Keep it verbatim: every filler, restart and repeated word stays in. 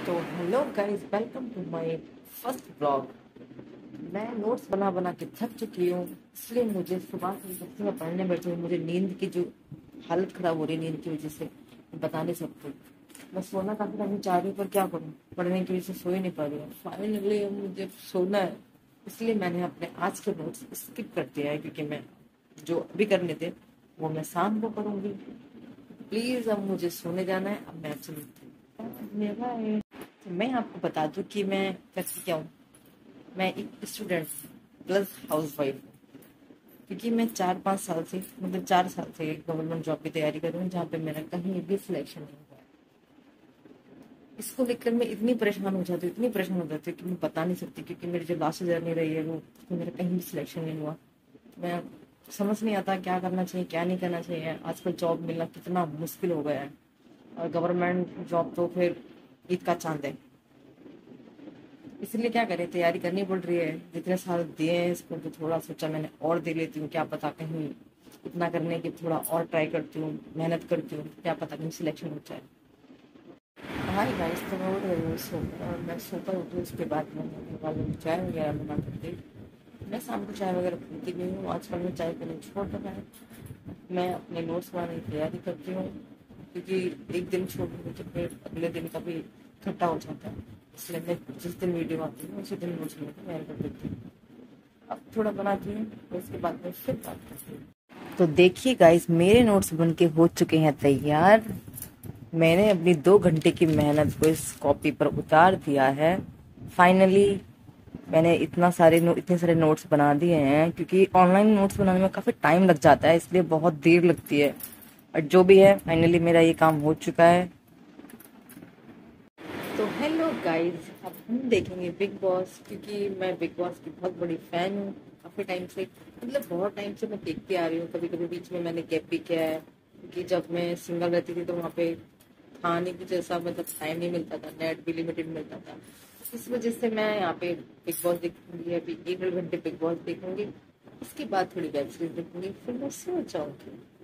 तो hello guys, welcome to my first blog. मैं notes बना बना के थक चुकी हूँ, इसलिए मुझे सुबह से जब से मैं पढ़ने बैठी हूँ, मुझे नींद की जो हालत खराब हो रही है नींद की वजह से, मैं बता नहीं सकती। मैं सोना काफी टाइम चाह रही हूँ, पर क्या करूँ, पढ़ने की वजह से सो ही नहीं पा रही हूँ। फाइनली मुझे सोना है, इसलिए मैंने अपने आज के नोट्स स्किप कर दिया है, क्योंकि मैं जो अभी करने थे वो मैं शाम को करूँगी। प्लीज अब मुझे सोने जाना है, अब मैं आपसे मिलती हूँ। बाय। तो मैं आपको बता दूं कि मैं करती क्या हूँ। मैं एक स्टूडेंट प्लस हाउस वाइफ हूँ, क्योंकि मैं चार पाँच साल से मतलब चार साल से गवर्नमेंट जॉब की तैयारी कर रही हूँ, जहाँ पे मेरा कहीं भी सिलेक्शन नहीं हुआ है। इसको लेकर मैं इतनी परेशान हो जाती हूँ, इतनी परेशान हो जाती हूँ कि मैं बता नहीं सकती, क्योंकि मेरी जो लास्ट जर्नी रही है वो उसमें मेरा कहीं भी सिलेक्शन नहीं हुआ। मैं समझ नहीं आता क्या करना चाहिए क्या नहीं करना चाहिए। आजकल जॉब मिलना कितना मुश्किल हो गया है, और गवर्नमेंट जॉब तो फिर ईद का चांद है। इसलिए क्या करें, तैयारी करनी पड़ रही है। जितने साल दिए हैं इसको, तो थोड़ा सोचा मैंने और दे लेती हूँ, क्या पता कहीं इतना करने की थोड़ा और ट्राई करती हूँ, मेहनत करती हूँ, क्या पता कहीं सिलेक्शन हो जाए। हाय गाइस, तो मैं उठ रही हूँ सोकर, और मैं सोकर उठी उसके बाद मैंने अपने वालों को चाय वगैरह बना कर दी। मैं शाम को चाय वगैरह पीती भी हूँ, आजकल मैं चाय पीना छोड़ रखा है। मैं अपने नोट्स बनाने की तैयारी करती हूँ, क्योंकि एक दिन छोड़ दूँगी तो फिर अगले दिन का भी इकट्ठा हो जाता है। इसलिए मैं जिस दिन वीडियो आती है उसी दिन नोट्स बनाने की तैयारी कर देती हूँ। अब थोड़ा बनाती हूँ, तो उसके बाद में फिर बात करती हूँ। तो देखिए गाइस, मेरे नोट्स बन के हो चुके हैं तैयार। मैंने अपनी दो घंटे की मेहनत को इस कॉपी पर उतार दिया है। फाइनली मैंने इतना सारे नो, इतने सारे नोट्स बना दिए हैं, क्योंकि ऑनलाइन नोट्स बनाने में काफी टाइम लग जाता है, इसलिए बहुत देर लगती है। और जो भी है, फाइनली मेरा ये काम हो चुका है। तो हेलो गाइस, अब हम देखेंगे बिग बॉस, क्योंकि मैं बिग बॉस की बहुत बड़ी फैन हूँ। काफी टाइम से, मतलब बहुत टाइम से मैं देखती आ रही हूँ। कभी कभी बीच में मैंने गैप भी किया है, क्योंकि जब मैं सिंगल रहती थी तो वहाँ पे खाने की जैसा मतलब टाइम नहीं मिलता था, नेट भी लिमिटेड मिलता था। इस वजह से मैं यहाँ पे बिग बॉस देखूंगी, अभी एक डेढ़ घंटे बिग बॉस देखूंगी। उसके बाद थोड़ी वेब सीरीज देखूंगी, फिर मैं सो जाऊंगी।